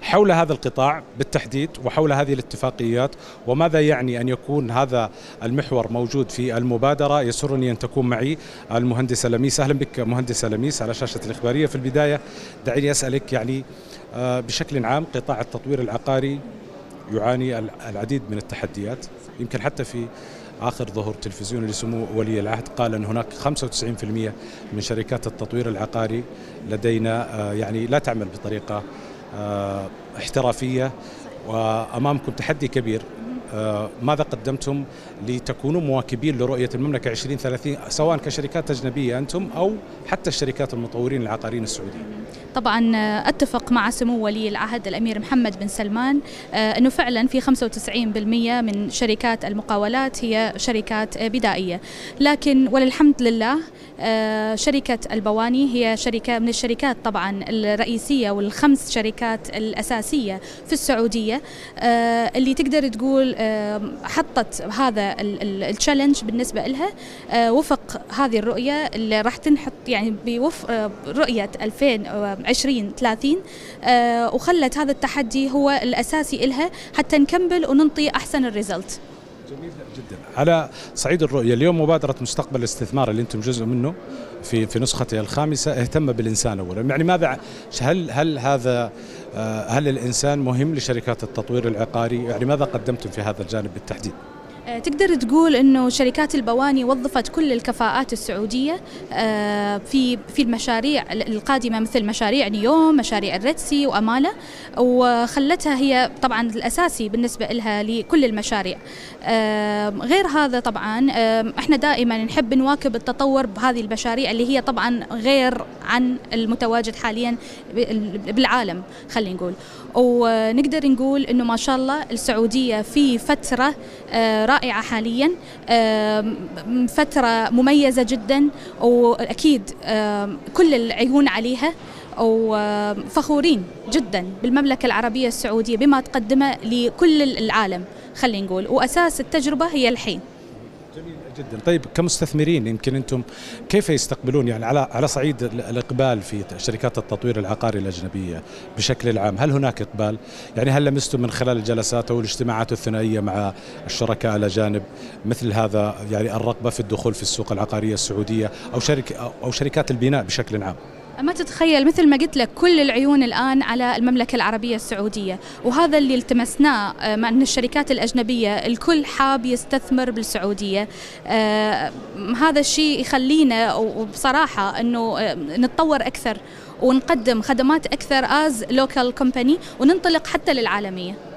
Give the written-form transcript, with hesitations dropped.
حول هذا القطاع بالتحديد وحول هذه الاتفاقيات، وماذا يعني أن يكون هذا المحور موجود في المبادرة. يسرني أن تكون معي المهندسة لميس. أهلا بك مهندسة لميس على شاشة الإخبارية. في البداية دعيني أسألك، يعني بشكل عام قطاع التطوير العقاري يعاني العديد من التحديات، يمكن حتى في آخر ظهور تلفزيوني لسمو ولي العهد قال أن هناك 95% من شركات التطوير العقاري لدينا يعني لا تعمل بطريقة احترافية، وأمامكم تحدي كبير. ماذا قدمتم لتكونوا مواكبين لرؤية المملكة 2030 سواء كشركات أجنبية أنتم أو حتى الشركات المطورين العقاريين السعوديين؟ طبعا أتفق مع سمو ولي العهد الأمير محمد بن سلمان أنه فعلا في 95% من شركات المقاولات هي شركات بدائية، لكن وللحمد لله شركة البواني هي شركة من الشركات طبعا الرئيسية والخمس شركات الأساسية في السعودية اللي تقدر تقول حطت هذا التشالنج بالنسبة لها وفق هذه الرؤية اللي راح تنحط يعني بوفق رؤية 2030 وخلت هذا التحدي هو الأساسي لها حتى نكمل وننطي أحسن الريزلت. جميل جدا. على صعيد الرؤية، اليوم مبادرة مستقبل الاستثمار اللي انتم جزء منه في نسختها الخامسة اهتم بالإنسان أولا، يعني ماذا هل الإنسان مهم لشركات التطوير العقاري؟ يعني ماذا قدمتم في هذا الجانب بالتحديد؟ تقدر تقول انه شركات البواني وظفت كل الكفاءات السعوديه في المشاريع القادمه مثل مشاريع نيوم، مشاريع الريدسي واماله، وخلتها هي طبعا الاساسي بالنسبه لها لكل المشاريع. غير هذا طبعا احنا دائما نحب نواكب التطور بهذه المشاريع اللي هي طبعا غير عن المتواجد حاليا بالعالم خلينا نقول، ونقدر نقول انه ما شاء الله السعوديه في فتره رائعة حاليا، فترة مميزة جدا، وأكيد كل العيون عليها، وفخورين جدا بالمملكة العربية السعودية بما تقدمه لكل العالم خلينا نقول، وأساس التجربة هي الحين. جميل جدا. طيب كمستثمرين يمكن أنتم كيف يستقبلون يعني على صعيد الإقبال في شركات التطوير العقاري الأجنبية بشكل عام؟ هل هناك إقبال؟ يعني هل لمستم من خلال الجلسات أو الاجتماعات الثنائية مع الشركاء الأجانب مثل هذا يعني الرغبة في الدخول في السوق العقارية السعودية أو شركات البناء بشكل عام؟ ما تتخيل مثل ما قلت لك كل العيون الآن على المملكة العربية السعودية، وهذا اللي التمسناه من الشركات الأجنبية، الكل حاب يستثمر بالسعودية. هذا الشيء يخلينا وبصراحة أنه نتطور أكثر ونقدم خدمات أكثر as local company وننطلق حتى للعالمية.